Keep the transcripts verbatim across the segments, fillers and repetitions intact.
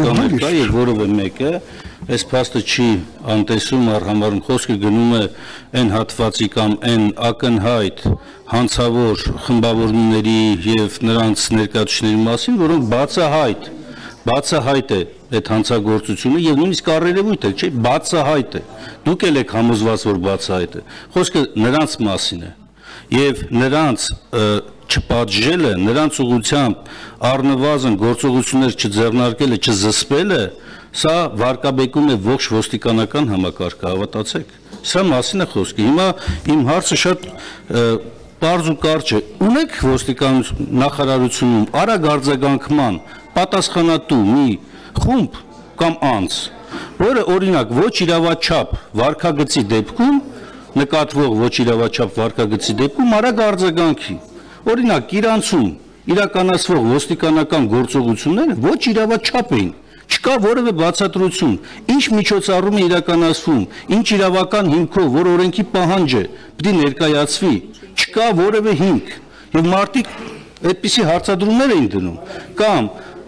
ոստիկաններ կա եւ որևէ մեկը այս փաստը չի անտեսում առհամարում խոսքը գնում է այն հատվածի կամ այն ակնհայտ հանցավոր խմբավորումների եւ նրանց ներկայացուցիչների մասին, որոնք բացահայտ բացահայտ է այդ հանցագործությունը եւ նույնիսկ առերևույթ է, չէ, բացահայտ է։ Դուք եք համոզված, որ բացահայտ է։ Խոսքը նրանց մասին է եւ նրանց չպատժելը, նրանց ուղղությամբ առնվազն գործողություններ չձեռնարկելը, չզսպելը, սա վարկաբեկում է ողջ ոստիկանական համակարգը, հավատացեք։ Սա մասին է խոսքը։ Հիմա իմ հարցը շատ պարզ ու կարճ է։ Ունեք ոստիկանություն նախարարությունում արագ արձագանքման պատասխանատու մի խումբ կամ անձ, որը օրինակ ոչ իրավաչափ վարկագծի դեպքում նկատվող ոչ իրավաչափ վարկագծի դեպքում արագ արձագանքի։ Օրինակ իրանցում իրականացվող ոստիկանական գործողությունները ոչ իրավաչափ էին, չկա որևէ բացատրություն, ինչ միջոցառում է իրականացվում, ինչ իրավական հիմքով, որ օրենքի պահանջ է, պետք է ներկայացվի, չկա որևէ հիմք, եւ մարդիկ այդպիսի հարցադրումներ էին դնում, կամ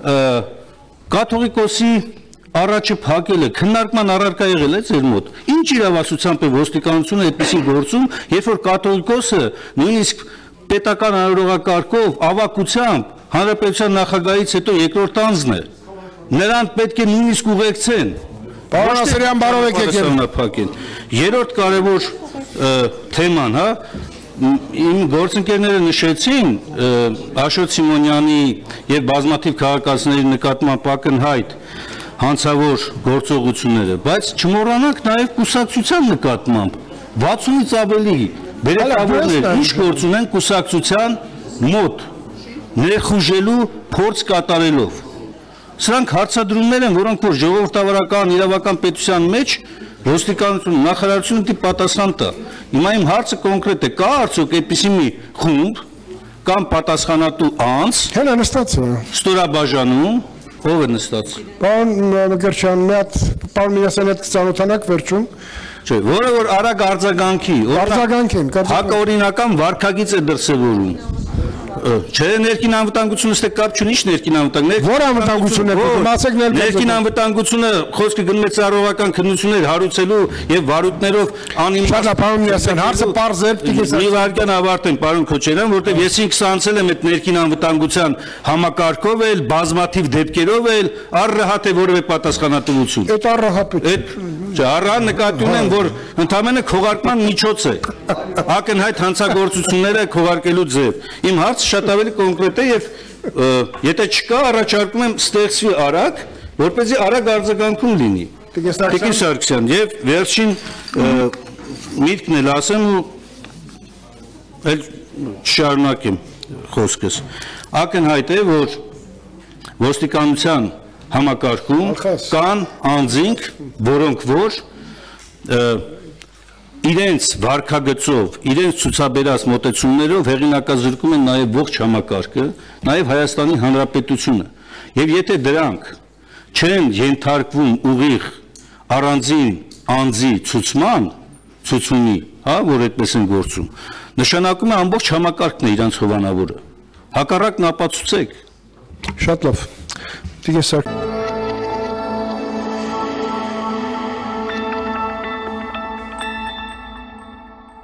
կաթողիկոսի առաջը փակելը քննարկման առարկա եղել է ձեր մոտ։ Ինչ իրավասությամբ է ոստիկանությունը այդպիսի գործում, երբ որ կաթողիկոսը նույնիսկ պետական անհրաժեշտակարգով ավակությամբ հանրապետության նախագահից հետո երկրորդ անձն է։ Նրան պետք է նույնիսկ ուղեկցեն։ Պարոն Ասրյան, բարով եք եկել։ Երրորդ կարևոր թեման, հա, իմ գործընկերները նշեցին Աշոտ Սիմոնյանի եւ բազմաթիվ քաղաքացիների նկատմամբ ակնհայտ հանցավոր գործողությունները, բայց չմոռանանք նաեւ կուսակցության նկատմամբ վաթսունից ավելի բերետավորներ ինչ գործ ունեն կուսակցության մոտ ներխուժելու փորձ կատարելով։ Սրանք հարցադրումներ են, որոնք որ ժողովրդավարական իրավական պետության մեջ ոստիկանություն նախարարությունը դի պատասխան տա։ Հիմա իմ հարցը կոնկրետ է, կա արդյոք այդպիսի մի խումբ կամ պատասխանատու անձ, հենց նստած է ստորաբաժանում, ով է նստած։ Պարոն Մկրտչյան, մի հատ պարոն Միասյանի հետ ծանոթանաք վերջում։ Չէ, որը որ արագ արձագանքի, արձագանքեն, հակաօրինական վարքագիծ է դրսևորում։ Չէ, ներքին անվտանգությունը ստե կապ չունի, ինչ ներքին անվտանգ։ Որ անվտանգություն է, մացեք նել։ Ներքին անվտանգությունը խոսքը գնում է ծառայողական քննություններ հարուցելու եւ վարույթներով անիմաստ։ Պարոն Միասյան, հարցը պարզ է, պիտի կեսա։ Մի վարքան ավարտեմ, պարոն Քոչարյան, որտեղ ես ինքս անցել եմ այդ ներքին անվտանգության համակարգով էլ, բազմաթիվ դեպքերով էլ, առհատ է որևէ պատասխանատվություն։ Այդ առհապետ։ Այդ չէ, առհատ նկատի ունեմ, որ ընդհանրապես քողարկման միջոց է։ Ակնհայտ հանցագործությունները քողարկելու ձև։ Իմ հարցը շատ ավելի կոնկրետ է եւ եթե չկա, առաջարկում եմ ստեղծվի արագ, որպեսզի արագ արձագանքում լինի։ Տիկին Սարգսյան, եւ վերջին միտքն էլ ասեմ ու այլ շարունակեմ խոսքս։ Ակնհայտ է, որ ոստիկանության համակարգում կան անձինք, որոնք որ իրենց վարքագծով, իրենց ցուցաբերած մոտեցումներով հեղինակազրկում են նաև ողջ համակարգը, նաև Հայաստանի Հանրապետությունը։ Եվ եթե դրանք չեն ենթարկվում ուղիղ առանձին անձի ցուցման, ցուցումի, հա, որ այդպես են գործում, նշանակում է ամբողջ համակարգն է իրանց հովանավորը։ Հակառակն ապացուցեք։ Շատ լավ։ Տիկին Սարգսյան